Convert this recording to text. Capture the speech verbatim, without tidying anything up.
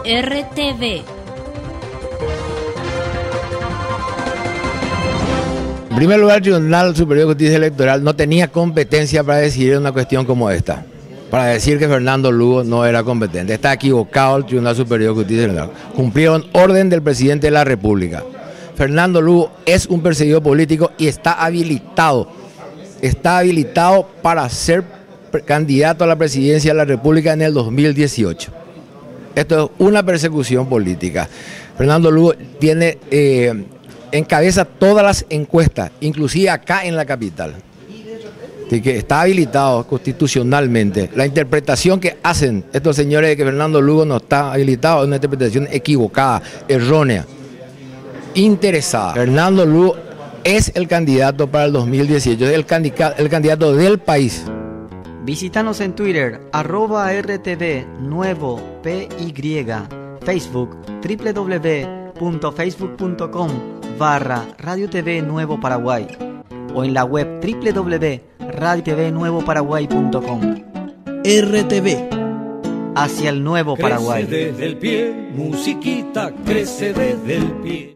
R T V. En primer lugar, el Tribunal Superior de Justicia Electoral no tenía competencia para decidir una cuestión como esta, para decir que Fernando Lugo no era competente. Está equivocado el Tribunal Superior de Justicia Electoral. Cumplieron orden del presidente de la República. Fernando Lugo es un perseguido político y está habilitado, está habilitado para ser candidato a la presidencia de la República en el dos mil dieciocho. Esto es una persecución política. Fernando Lugo tiene... Eh, encabeza todas las encuestas, inclusive acá en la capital. Así que está habilitado constitucionalmente. La interpretación que hacen estos señores de que Fernando Lugo no está habilitado es una interpretación equivocada, errónea, interesada. Fernando Lugo es el candidato para el dos mil dieciocho, es el candidato, el candidato del país. Visítanos en Twitter, arroba R T V Nuevo P Y, Facebook, w w w punto facebook punto com barra Radio T V Nuevo Paraguay o en la web w w w punto radio t v nuevo paraguay punto com. R T V. Hacia el nuevo Paraguay. Crece desde el pie, musiquita, crece desde el pie.